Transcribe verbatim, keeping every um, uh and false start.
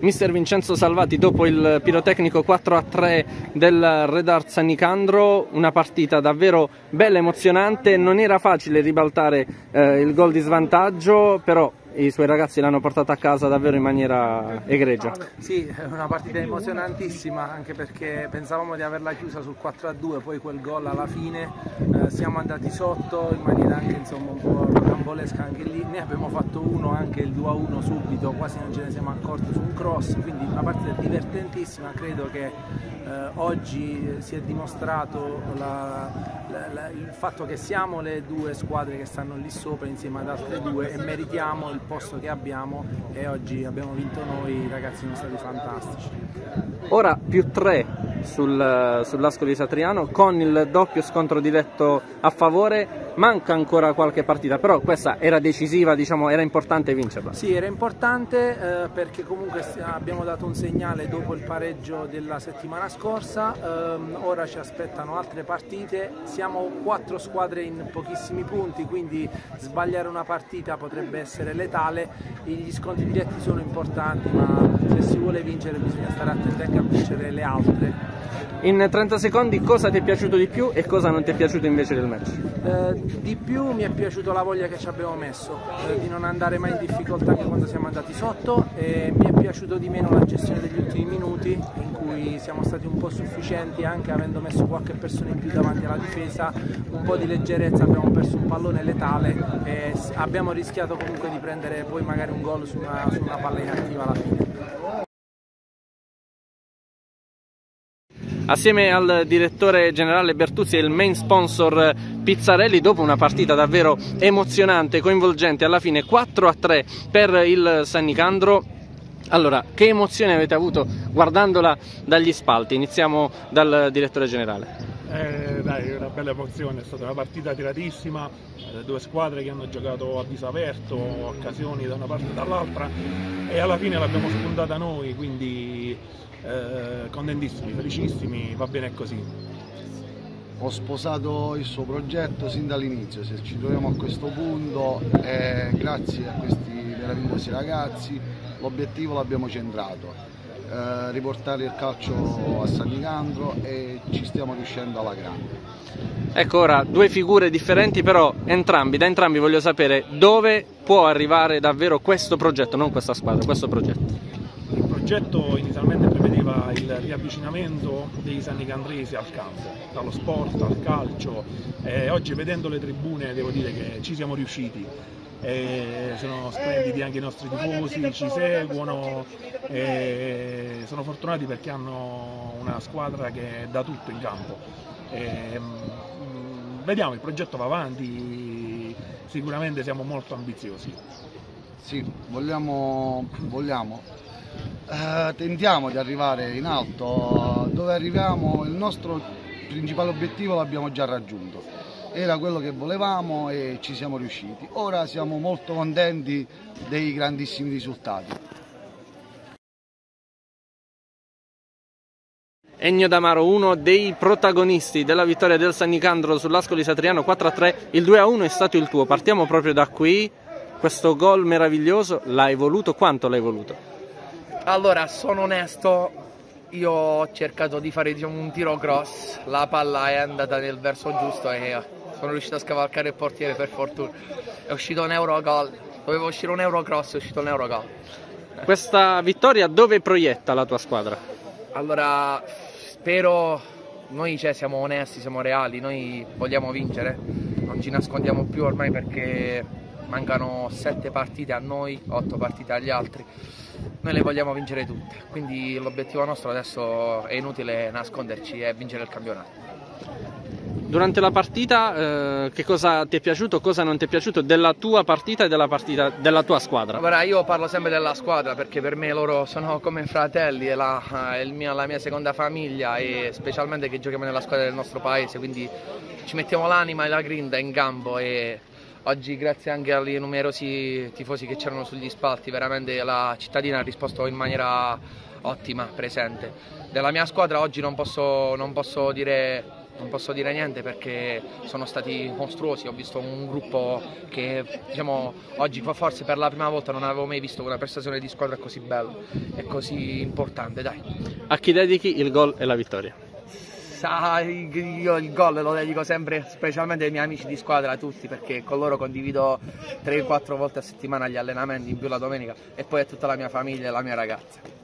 mister Vincenzo Salvati, dopo il pirotecnico quattro a tre del Red Art San Nicandro, una partita davvero bella, emozionante. Non era facile ribaltare eh, il gol di svantaggio, però i suoi ragazzi l'hanno portata a casa davvero in maniera egregia. Sì, è una partita emozionantissima, anche perché pensavamo di averla chiusa sul quattro a due, poi quel gol alla fine eh, siamo andati sotto in maniera anche insomma un po' rocambolesca anche lì, ne abbiamo fatto uno, anche il due a uno subito, quasi non ce ne siamo accorti su un cross, quindi una partita divertentissima. Credo che eh, oggi si è dimostrato la, la, la, il fatto che siamo le due squadre che stanno lì sopra insieme ad altre due e meritiamo il posto che abbiamo, e oggi abbiamo vinto noi, i ragazzi sono stati fantastici. Ora più tre sul, sull'Ascoli Satriano con il doppio scontro diretto a favore. Manca ancora qualche partita, però questa era decisiva, diciamo, era importante vincerla. Sì, era importante eh, perché comunque abbiamo dato un segnale dopo il pareggio della settimana scorsa, ehm, ora ci aspettano altre partite, siamo quattro squadre in pochissimi punti, quindi sbagliare una partita potrebbe essere letale. Gli scontri diretti sono importanti, ma se si vuole vincere bisogna stare attenti anche a vincere le altre. In trenta secondi, cosa ti è piaciuto di più e cosa non ti è piaciuto invece del match? Eh, di più mi è piaciuta la voglia che ci abbiamo messo, eh, di non andare mai in difficoltà anche quando siamo andati sotto, e mi è piaciuto di meno la gestione degli ultimi minuti, in cui siamo stati un po' sufficienti, anche avendo messo qualche persona in più davanti alla difesa, un po' di leggerezza, abbiamo perso un pallone letale e abbiamo rischiato comunque di prendere poi magari un gol su una, su una palla inattiva alla fine. Assieme al direttore generale Bertuzzi e il main sponsor Pizzarelli, dopo una partita davvero emozionante, coinvolgente, alla fine quattro a tre per il San Nicandro. Allora, che emozioni avete avuto guardandola dagli spalti? Iniziamo dal direttore generale. Eh, dai, una bella emozione, è stata una partita tiratissima, eh, due squadre che hanno giocato a viso aperto, occasioni da una parte e dall'altra, e alla fine l'abbiamo spuntata noi, quindi eh, contentissimi, felicissimi, va bene così. Ho sposato il suo progetto sin dall'inizio, se ci troviamo a questo punto è grazie a questi meravigliosi ragazzi. L'obiettivo l'abbiamo centrato, eh, riportare il calcio a San Nicandro, e ci stiamo riuscendo alla grande. Ecco, ora due figure differenti, però entrambi, da entrambi voglio sapere dove può arrivare davvero questo progetto, non questa squadra, questo progetto. Il progetto inizialmente prevedeva il riavvicinamento dei sannicandresi al campo, dallo sport al calcio, e oggi vedendo le tribune devo dire che ci siamo riusciti. E sono splendidi anche i nostri tifosi, ci seguono, e sono fortunati perché hanno una squadra che dà tutto in campo. E, mh, vediamo, il progetto va avanti, sicuramente siamo molto ambiziosi. Sì, vogliamo, vogliamo. Eh, tentiamo di arrivare in alto, dove arriviamo il nostro principale obiettivo l'abbiamo già raggiunto. Era quello che volevamo e ci siamo riusciti. Ora siamo molto contenti dei grandissimi risultati. Ennio D'Amaro, uno dei protagonisti della vittoria del San Nicandro sull'Ascoli Satriano quattro a tre, il due a uno è stato il tuo. Partiamo proprio da qui, questo gol meraviglioso, l'hai voluto? Quanto l'hai voluto? Allora, sono onesto, io ho cercato di fare, diciamo, un tiro cross, la palla è andata nel verso giusto e sono riuscito a scavalcare il portiere, per fortuna. È uscito un Eurogol, doveva uscire un Eurocross, è uscito un Eurogol. Questa vittoria dove proietta la tua squadra? Allora, spero, noi cioè, siamo onesti, siamo reali, noi vogliamo vincere, non ci nascondiamo più ormai perché mancano sette partite a noi, otto partite agli altri. Noi le vogliamo vincere tutte, quindi l'obiettivo nostro adesso è inutile nasconderci, è vincere il campionato. Durante la partita eh, che cosa ti è piaciuto, cosa non ti è piaciuto della tua partita e della partita della tua squadra? Guarda, io parlo sempre della squadra perché per me loro sono come fratelli, è, la, è il mio, la mia seconda famiglia, e specialmente che giochiamo nella squadra del nostro paese, quindi ci mettiamo l'anima e la grinta in campo, e oggi grazie anche ai numerosi tifosi che c'erano sugli spalti, veramente la cittadina ha risposto in maniera ottima, presente. Della mia squadra oggi non posso, non posso dire non posso dire niente perché sono stati mostruosi. Ho visto un gruppo che, diciamo, oggi forse per la prima volta non avevo mai visto una prestazione di squadra così bella e così importante, dai. A chi dedichi il gol e la vittoria? Sa, io il gol lo dedico sempre specialmente ai miei amici di squadra, a tutti, perché con loro condivido tre quattro volte a settimana gli allenamenti, in più la domenica, e poi a tutta la mia famiglia e la mia ragazza.